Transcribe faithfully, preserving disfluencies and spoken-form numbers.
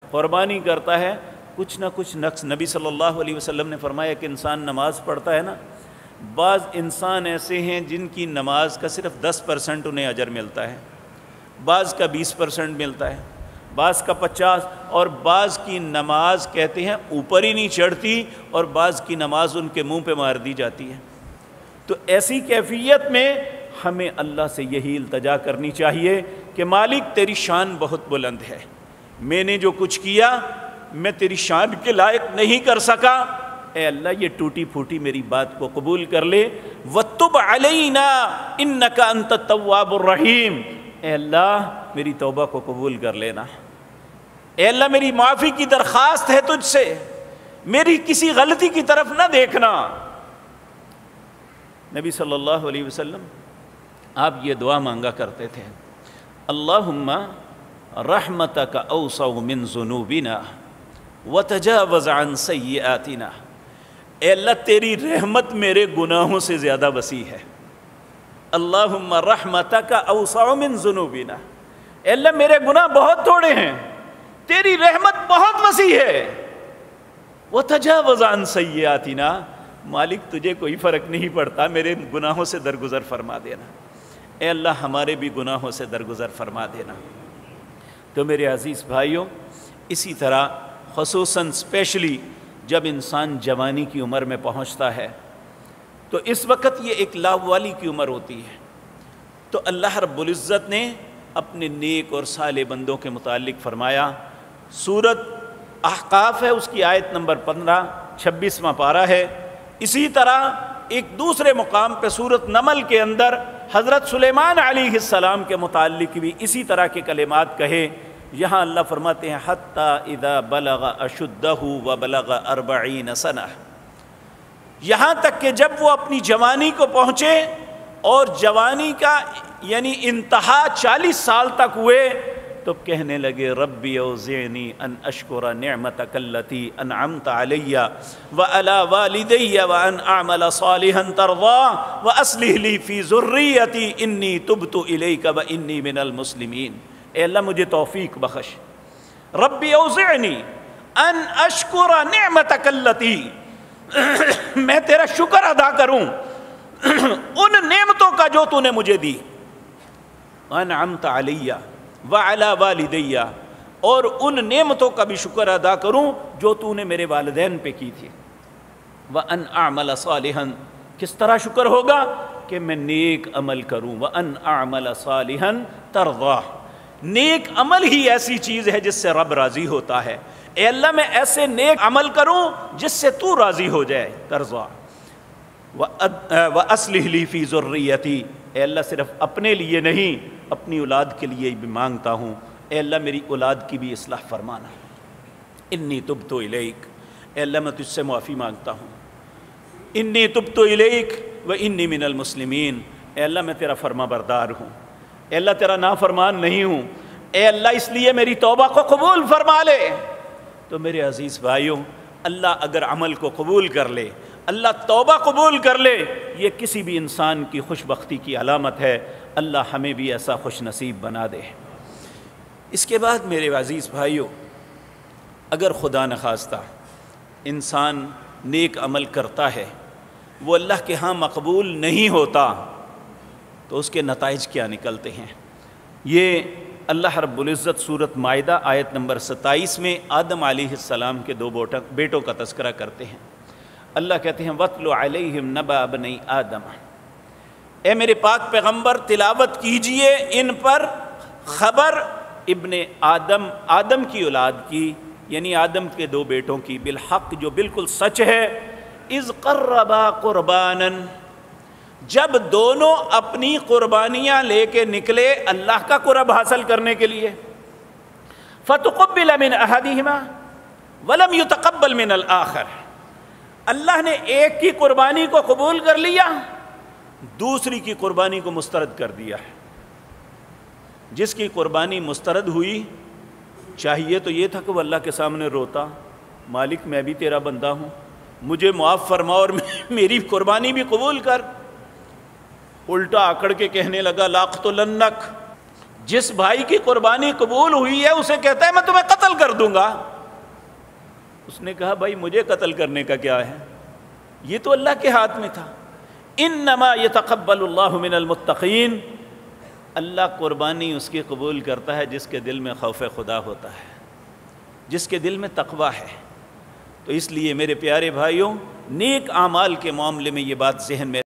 قربانی کرتا ہے، کچھ نہ کچھ نقص. نبی صلی اللہ علیہ وسلم نے فرمایا کہ انسان نماز پڑھتا ہے نا، بعض انسان ایسے ہیں جن کی نماز کا صرف دس پرسنٹ انہیں اجر ملتا ہے، بعض کا بیس پرسنٹ ملتا ہے، بعض کا پچاس، اور بعض کی نماز کہتے ہیں اوپر ہی نہیں چڑھتی، اور بعض کی نماز ان کے منہ پہ مار دی جاتی ہے. تو ایسی کیفیت میں ہمیں اللہ سے یہی التجا کرنی چاہیے کہ مالک تیری شان بہت بلند ہے، میں نے جو کچھ کیا میں تیری شان کے لائق نہیں کر سکا، اے اللہ یہ ٹوٹی پھوٹی میری بات کو قبول کر لے. وَتُبْ عَلَيْنَا إِنَّكَ أَنْتَ التَّوَّابُ الرَّحِيمُ، اے اللہ میری توبہ کو قبول کر لینا. اے اللہ میری معافی کی درخواست ہے تجھ سے، میری کسی غلطی کی طرف نہ دیکھنا. نبی صلی اللہ علیہ وسلم آپ یہ دعا مانگا کرتے تھے، اللہم رحمتک اوسع من ذنوبنا وتجاوز عن سیئاتنا. اے اللہ تیری رحمت میرے گناہوں سے زیادہ وسیع ہے. اللہم رحمتک اوسع من ذنوبنا، اے اللہ میرے گناہ بہت تھوڑے ہیں، تیری رحمت بہت وسیع ہے. وتجاوز عن سیئاتنا، مالک تجھے کوئی فرق نہیں پڑتا، میرے گناہوں سے درگزر فرما دینا. اے اللہ ہمارے بھی گناہوں سے درگزر فرما دینا. تو میرے عزیز بھائیوں، اسی طرح خصوصاً اسپیشلی جب انسان جوانی کی عمر میں پہنچتا ہے تو اس وقت یہ ایک لاوالی کی عمر ہوتی ہے، تو اللہ رب العزت نے اپنے نیک اور صالح بندوں کے متعلق فرمایا. سورت احقاف ہے، اس کی آیت نمبر پندرہ، چھبیسواں پارہ ہے. اسی طرح ایک دوسرے مقام پہ سورت نمل کے اندر حضرت سلیمان علیہ السلام کے متعلق بھی اسی طرح کے کلمات کہے. یہاں اللہ فرماتے ہیں حتی اذا بلغ اشدہ وبلغ اربعین سنہ، یہاں تک کہ جب وہ اپنی جوانی کو پہنچے اور جوانی کا یعنی انتہا چالیس سال تک ہوئے تو کہنے لگے ربی اوزعنی ان اشکر نعمتک التی انعمت علی وعلی والدی وان اعمل صالحا ترضاه واصلح لی فی ذریتی انی تبت الیک وانی من المسلمین. اے اللہ مجھے توفیق بخش. ربی اوزعنی ان اشکر نعمتک التی، میں تیرا شکر ادا کروں ان نعمتوں کا جو تو نے مجھے دی. انعمت علی وعلی والدی، اور ان نعمتوں کا بھی شکر ادا کروں جو تو نے میرے والدین پہ کی تھی. وان اعمل صالحا، کس طرح شکر ہوگا کہ میں نیک عمل کروں. وان اعمل صالحا ترضاه، نیک عمل ہی ایسی چیز ہے جس سے رب راضی ہوتا ہے. اے اللہ میں ایسے نیک عمل کروں جس سے تو راضی ہو جائے. ترضا وَأَصْلِحْ لِي فِي ذُرِّيَّتِي، اے اللہ صرف اپنے لیے نہیں اپنی اولاد کے لیے بھی مانگتا ہوں، اے اللہ میری اولاد کی بھی اصلاح فرمانا. انی تبت الیک، اے اللہ میں تجھ سے معافی مانگتا ہوں. انی تبت الیک وانی من المسلمین، اے اللہ میں تیرا فرما بردار ہوں، اے اللہ تیرا نافرمان نہیں ہوں. اے اللہ اس لیے میری توبہ کو قبول فرما لے. تو میرے عزیز بھائیوں، اللہ اگر عمل کو قبول کر لے، اللہ توبہ قبول کر لے، یہ کسی بھی انسان کی خوش بختی کی علامت ہے. اللہ ہمیں بھی ایسا خوش نصیب بنا دے. اس کے بعد میرے عزیز بھائیوں، اگر خدا نخواستہ انسان نیک عمل کرتا ہے، وہ اللہ کے ہاں مقبول نہیں ہوتا، تو اس کے نتائج کیا نکلتے ہیں؟ یہ اللہ رب العزت سورۃ مائدہ آیت نمبر ستائیس میں آدم علیہ السلام کے دو بیٹوں کا تذکرہ کرتے ہیں. اللہ کہتے ہیں وَاتْلُ عَلَيْهِمْ نَبَأَ بَنِي آدَمَ، اے میرے پاک پیغمبر تلاوت کیجئے ان پر خبر ابن آدم، آدم کی اولاد کی، یعنی آدم کے دو بیٹوں کی، بالحق جو بالکل سچ ہے. اِذْ قَرَّبَا قُرْبَانًا، جب دونوں اپنی قربانیاں لے کے نکلے اللہ کا قرب حاصل کرنے کے لیے. فَتُقُبِّلَ مِنْ أَحَدِهِمَا وَلَمْ يُتَقَبَّلْ مِنَ الْآخَرِ، اللہ نے ایک کی قربانی کو قبول کر لیا، دوسری کی قربانی کو مسترد کر دیا ہے. جس کی قربانی مسترد ہوئی، چاہیے تو یہ تھا کہ وہ اللہ کے سامنے روتا، مالک میں بھی تیرا بندہ ہوں، مجھے معاف فرما اور میری قربانی بھی قبول کر. الٹا آکڑ کے کہنے لگا لاقتلنک، جس بھائی کی قربانی قبول ہوئی ہے اسے کہتا ہے میں تمہیں قتل کر دوں گا. اس نے کہا بھائی مجھے قتل کرنے کا کیا ہے, یہ تو اللہ کے ہاتھ میں تھا. انما یتقبل اللہ من المتقین, اللہ قربانی اس کی قبول کرتا ہے جس کے دل میں خوف خدا ہوتا ہے, جس کے دل میں تقویٰ ہے. تو اس لیے میرے پیارے بھائیوں, نیک اعمال کے معاملے میں یہ بات ذہن میں